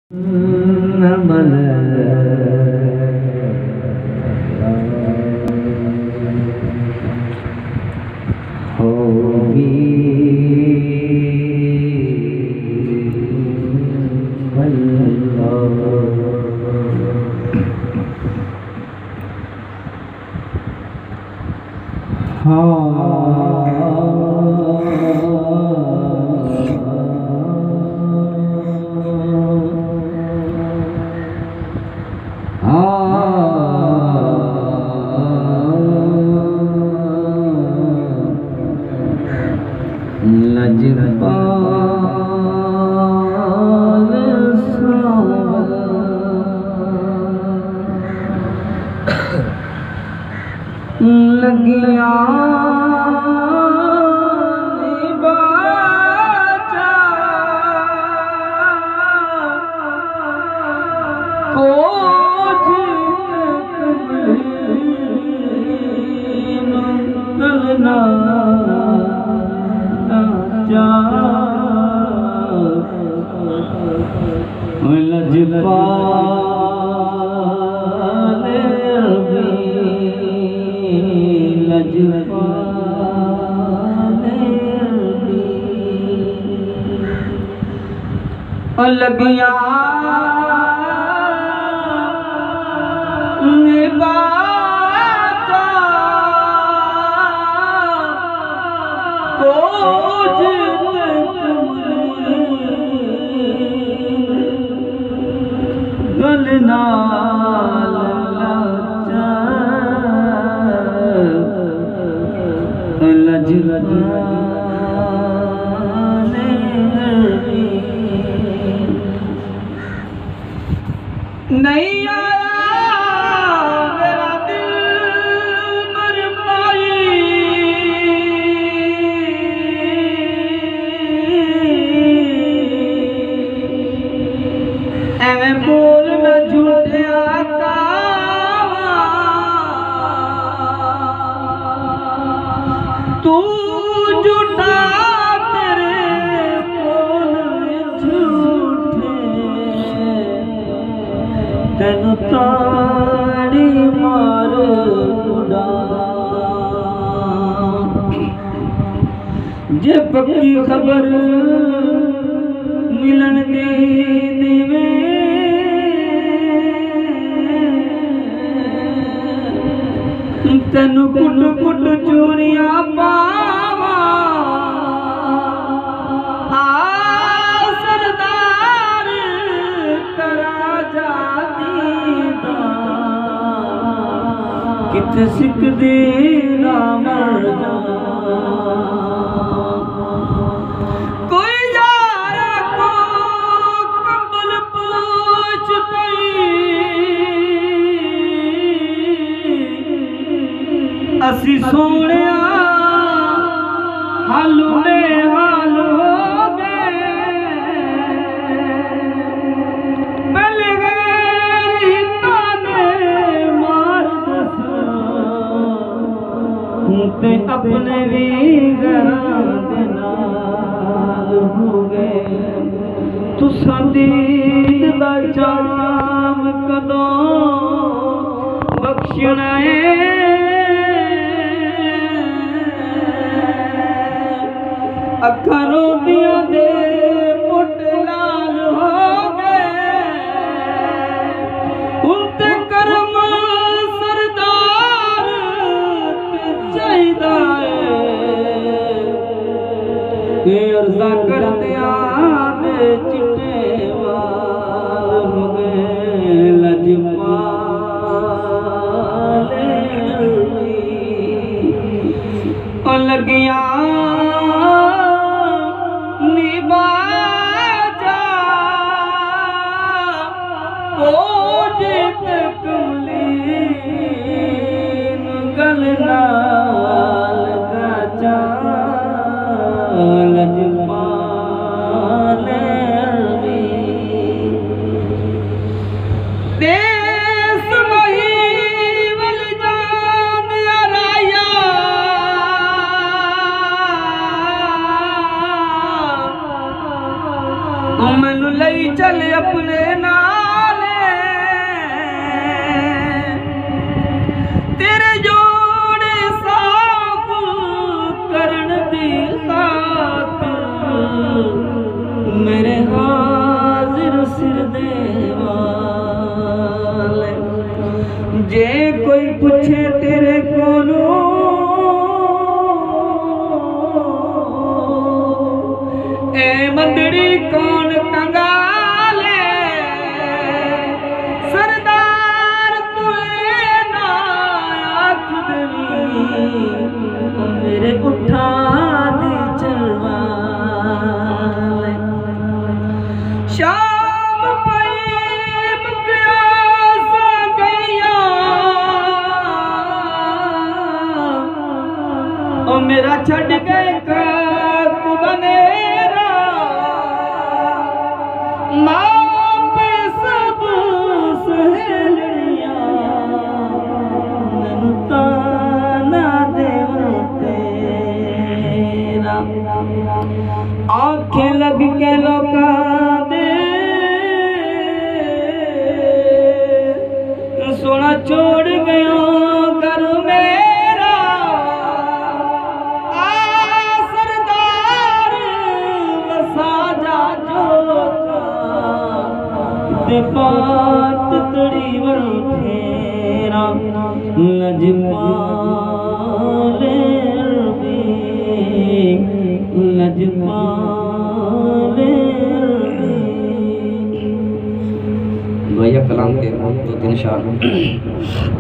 लगियां लगियां बाजा कोज गलना नहीं आया मेरा दिल बरमाई एवें बोल न झूठे आका तू झूठा तेनु ताड़ी मार उड़ा जे पक्की खबर मिलन दी में तेनु कुट कुट चूरियां पावा सरदार करा जा कित सिख दे नाम कोई यारा को कंबल पूछ असी सोने हालू ने हाल हो गए पहले गए ते अपने भी घरां नाल हो गए तुसां दीद दा जाम कदों बख्शना है अखां रोंदियां दे पुट लाल हो गए हुण ते करम सरदार अर्जा कर दिया चिट्टे वाल हो गए लजपाल लगियां पूछे तेरे कोलो ए मंदड़ी कौन कंगाले सरदार तुए ना आख देवी मेरे उठा दी चलवाले शाम पई मुकिया सा गईया ओ मेरा छड़ गए कात बनेरा माप सब सहेलियां नैनू ताना देवां तेरा आंखें लग के लोकां दे सोना छोड़ गया घर मेरा आ सरदार वसा जा जोता ते बात तड़ी वन फेरा लजपाल अरबी लजपाल भैया कलाम के 2-3 शार